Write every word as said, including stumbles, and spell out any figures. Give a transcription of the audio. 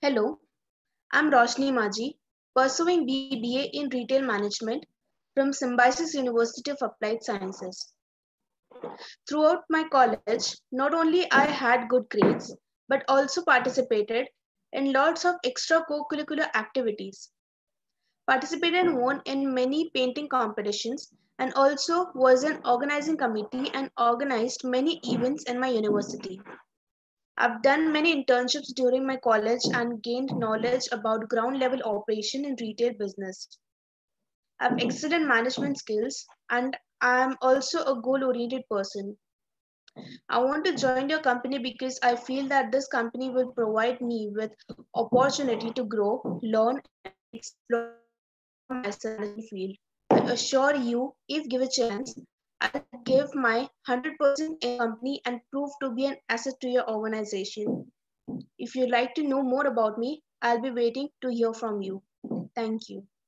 Hello, I'm Roshni Maji, pursuing B B A in Retail Management from Symbiosis University of Applied Sciences. Throughout my college, not only I had good grades, but also participated in lots of extracurricular activities. Participated and won in many painting competitions and also was an organizing committee and organized many events in my university. I've done many internships during my college and gained knowledge about ground level operation in retail business. I've excellent management skills and I'm also a goal oriented person. I want to join your company because I feel that this company will provide me with opportunity to grow, learn and explore myself in management field. I assure you, if give a chance, I'll give my one hundred percent in company and prove to be an asset to your organization. If you'd like to know more about me, I'll be waiting to hear from you. Thank you.